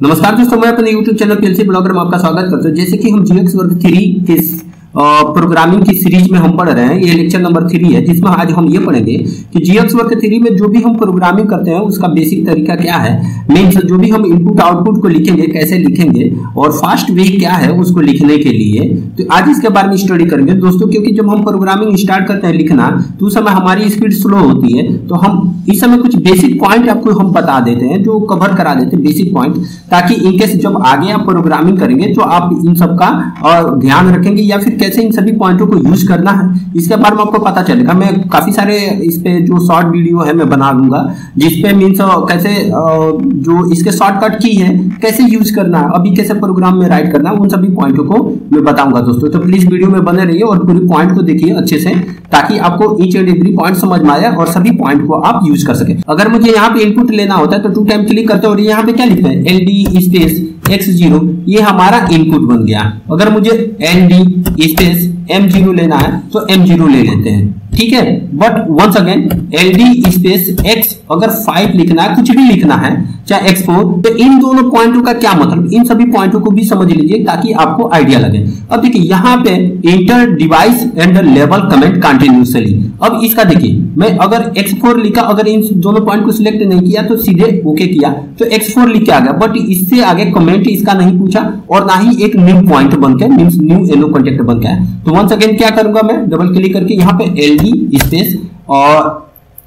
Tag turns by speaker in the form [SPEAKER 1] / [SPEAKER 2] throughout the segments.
[SPEAKER 1] नमस्कार दोस्तों, मैं अपने YouTube चैनल पीएलसी ब्लॉगर में आपका स्वागत करता हूं। जैसे कि हम जीएक्स वर्ग 3 के प्रोग्रामिंग की सीरीज में हम पढ़ रहे हैं। ये लेक्चर नंबर 3 है, जिसमें आज हम ये पढ़ेंगे कि जीएक्स वर्ग 3 में जो भी हम प्रोग्रामिंग करते हैं उसका बेसिक तरीका क्या है, मीन्स जो भी हम इनपुट आउटपुट को लिखेंगे कैसे लिखेंगे और फास्ट वे क्या है उसको लिखने के लिए। तो आज इसके बारे में स्टडी करेंगे दोस्तों, क्योंकि जब हम प्रोग्रामिंग स्टार्ट करते हैं लिखना तो उस समय हमारी स्पीड स्लो होती है। तो हम इस समय कुछ बेसिक पॉइंट आपको हम बता देते हैं, जो कवर करा देते हैं बेसिक पॉइंट, ताकि इनकेस जब आगे आप प्रोग्रामिंग करेंगे तो आप इन सब का ध्यान रखेंगे या फिर कैसे इन सभी पॉइंटों को यूज करना है इसके बारे में आपको पता चलेगा। मैं काफी सारे इस पे जो शॉर्ट वीडियो है मैं बना दूंगा, जिसपे मीन्स कैसे जो इसके शॉर्टकट की है कैसे यूज करना है, अभी कैसे प्रोग्राम में राइट करना है, उन सभी पॉइंटों को मैं बताऊंगा दोस्तों। तो प्लीज वीडियो में बने रहिए और पूरी पॉइंट को देखिए अच्छे से, ताकि आपको ईच एंड एवरी पॉइंट समझ में आए और सभी पॉइंट को आप यूज कर सके। अगर मुझे यहाँ पे इनपुट लेना होता है तो 2 टाइम क्लिक करते हैं और यहाँ पे क्या लिखना है, LD स्पेस X0, ये हमारा इनपुट बन गया। अगर मुझे LD स्पेस M0 लेना है तो M0 ले लेते हैं, ठीक है। But once again LD space X अगर 5 लिखना है, कुछ भी लिखना है, चाहे X4, तो इन दोनों पॉइंटों का क्या मतलब, इन सभी पॉइंटों को भी समझ लीजिए ताकि आपको आइडिया लगे। अब देखिए यहाँ पे inter device and level comment continuously. अब इसका देखिए, मैं अगर X4 लिखा, अगर इन दोनों पॉइंट को सिलेक्ट नहीं किया तो सीधे ओके किया तो X4 लिख के आ गया, बट इससे आगे कमेंट इसका नहीं पूछा और ना ही एक न्यू पॉइंट बन के मींस न्यू एनो कॉन्टेक्ट बन गया। तो वंस अगेन क्या करूंगा, मैं डबल क्लिक करके यहाँ पे LD स्पेस और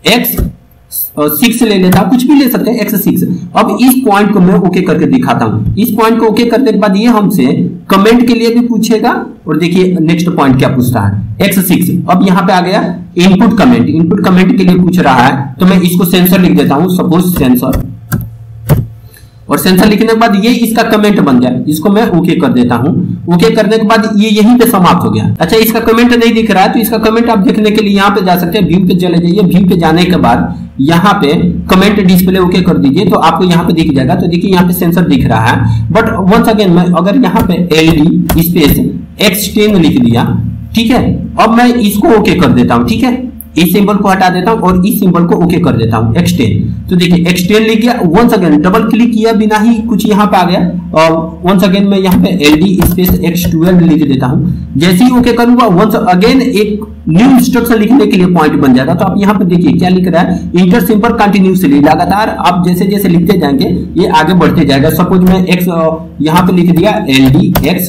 [SPEAKER 1] X6 ले लेता हूं, कुछ भी ले सकते हैं X6। अब इस पॉइंट को मैं ओके करके दिखाता हूं। इस पॉइंट को ओके करने के बाद ये हमसे कमेंट के लिए भी पूछेगा और देखिए नेक्स्ट पॉइंट क्या पूछता है, X6। अब यहाँ पे आ गया इनपुट कमेंट, इनपुट कमेंट के लिए पूछ रहा है तो मैं इसको सेंसर लिख देता हूं, सपोज सेंसर, और सेंसर लिखने के बाद ये इसका कमेंट बन गया, इसको मैं ओके कर देता हूं। ओके करने के बाद ये यहीं पे समाप्त हो गया। अच्छा, इसका कमेंट नहीं दिख रहा है तो इसका कमेंट आप देखने के लिए यहाँ पे जा सकते हैं, व्यू पे चले जाइए। व्यू पे जाने के बाद यहाँ पे कमेंट डिस्प्ले ओके कर दीजिए तो आपको यहाँ पे दिख जाएगा। तो देखिए यहाँ पे सेंसर दिख रहा है, बट वंस अगेन मैं अगर यहाँ पे LD स्पेस X10 लिख दिया, ठीक है, अब मैं इसको ओके कर देता हूँ, ठीक है, इस सिंबल को हटा देता हूं और इस सिंबल को ओके कर देता हूं, X10। तो देखिए X10 लिख गया। वंस अगेन डबल क्लिक किया बिना ही कुछ यहाँ पे आ गया और वंस अगेन मैं यहाँ पे LD स्पेस X12 लिख देता हूं। जैसे ही ओके करूंगा वंस अगेन एक न्यू इंस्ट्रक्शन लिखने के लिए पॉइंट बन जाएगा। तो आप यहाँ पे देखिए क्या लिख रहा है, इंटर सिंबल कंटिन्यूअसली, लगातार आप जैसे जैसे लिखते जाएंगे ये आगे बढ़ते जाएगा। सपोज मैं X यहाँ पे लिख दिया LD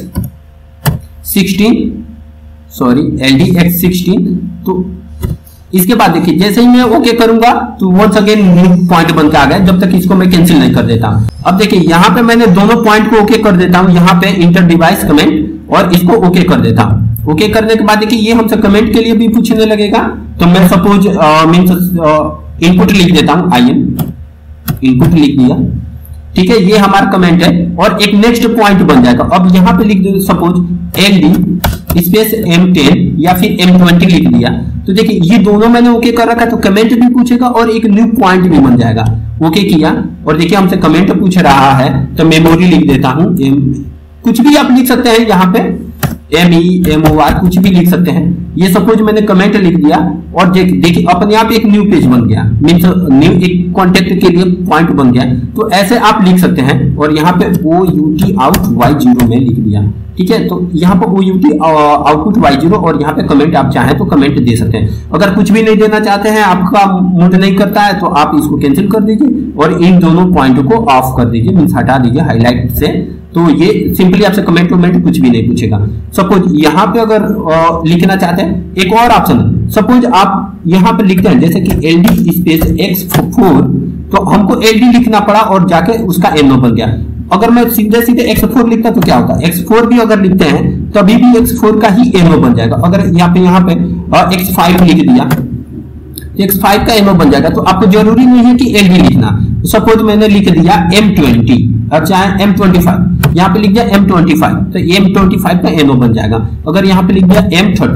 [SPEAKER 1] X16, तो इसके बाद देखिए जैसे ही मैं ओके करूंगा तो वंस अगेन न्यू पॉइंट बन के आ गया, जब तक इसको मैं कैंसिल नहीं कर देता। अब देखिए यहाँ पे मैंने दोनों पॉइंट को ओके कर देता हूँ, यहाँ पे इंटर डिवाइस कमेंट और इसको ओके कर देता हूँ। ओके करने के बाद देखिए ये हमसे कमेंट के लिए भी पूछने लगेगा, तो मैं सपोज मीन्स इनपुट लिख देता हूँ, इनपुट लिख दिया, ठीक है, ये हमारा कमेंट है और एक नेक्स्ट पॉइंट बन जाएगा। अब यहाँ पे लिख दो सपोज LD स्पेस M10 या फिर M20 लिख दिया। तो देखिए ये दोनों मैंने ओके कर रखा है तो कमेंट भी पूछेगा और एक न्यू पॉइंट भी बन जाएगा। ओके किया और देखिए हमसे कमेंट पूछ रहा है तो मेमोरी लिख देता हूं, कुछ भी आप लिख सकते हैं, यहाँ पे MEMOR कुछ भी लिख सकते हैं। ये सपोज मैंने कमेंट लिख दिया और देखिए अपने आप एक न्यू पेज बन गया, मीन्स न्यू एक कॉन्टेक्ट के लिए पॉइंट बन गया। तो ऐसे आप लिख सकते हैं और यहाँ पे OUT आउट Y0 में लिख दिया, ठीक है। तो यहाँ पर OUT आउटपुट Y0 और यहाँ पे कमेंट आप चाहें तो कमेंट दे सकते हैं। अगर कुछ भी नहीं देना चाहते हैं, आपका मूड नहीं करता है, तो आप इसको कैंसिल कर दीजिए और इन दोनों पॉइंट को ऑफ कर दीजिए, मीन्स हटा दीजिए हाईलाइट से। तो ये सिंपली आपसे कमेंट कुछ भी नहीं पूछेगा। सपोज यहाँ पे अगर लिखना चाहते हैं, एक और ऑप्शन, सपोज आप यहाँ पे लिखते हैं जैसे कि LD स्पेस X4, तो हमको LD लिखना पड़ा और जाके उसका एनो बन गया। अगर मैं सीधे सीधे X4 लिखता तो क्या होता है, X4 भी अगर लिखते हैं तभी भी X4 का ही एनो बन जाएगा। अगर यहाँ पे X5 लिख दिया X5 का एनो बन जाएगा। तो आपको जरूरी नहीं है कि LD लिखना। तो सपोज मैंने लिख दिया M20 और चाहे M25, यहाँ पे लिख दिया M25 तो M25 का एनो बन जाएगा। अगर यहाँ पे लिख दिया M30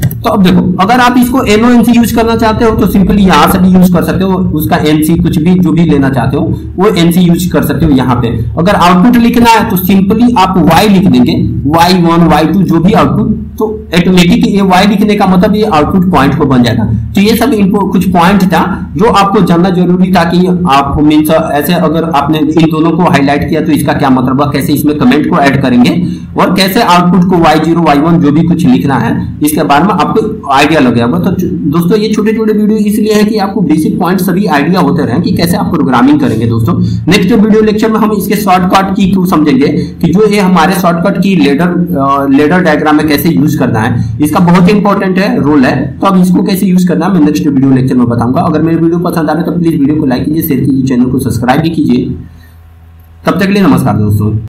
[SPEAKER 1] तो अब देखो, अगर आप इसको एनो एनसी यूज करना चाहते हो तो सिंपली यहां से भी यूज कर सकते हो, उसका एनसी कुछ भी जो भी लेना चाहते हो वो एनसी यूज कर सकते हो यहाँ पे। अगर आउटपुट लिखना है तो सिंपली आप y लिख देंगे, y1 y2 जो भी आउटपुट, तो ऑटोमेटिक ये y लिखने का मतलब ये आउटपुट पॉइंट को बन जाएगा। तो ये सब कुछ पॉइंट था जो आपको जानना जरूरी था कि आप मीन्स ऐसे अगर आपने इन दोनों को हाईलाइट किया तो इसका क्या मतलब है, कैसे इसमें कमेंट को ऐड करेंगे और कैसे आउटपुट को y0 y1 जो भी कुछ लिखना है इसके बारे में आपको आइडिया लग गया। तो दोस्तों ये छोटे छोटे वीडियो इसलिए है कि आपको बेसिक पॉइंट सभी आइडिया होते रहे कि कैसे आप प्रोग्रामिंग करेंगे। दोस्तों नेक्स्ट वीडियो लेक्चर में हम इसके शॉर्टकट की को समझेंगे कि जो ये हमारे शॉर्टकट की लेडर डायग्राम में कैसे यूज करना है, इसका बहुत ही इंपॉर्टेंट है रोल है। तो अब इसको कैसे यूज करना है मैं नेक्स्ट वीडियो लेक्चर में बताऊंगा। अगर मेरे वीडियो पसंद आ रहा है तो प्लीज वीडियो को लाइक कीजिए, शेयर कीजिए, चैनल को सब्सक्राइब भी कीजिए। तब तक के लिए नमस्कार दोस्तों।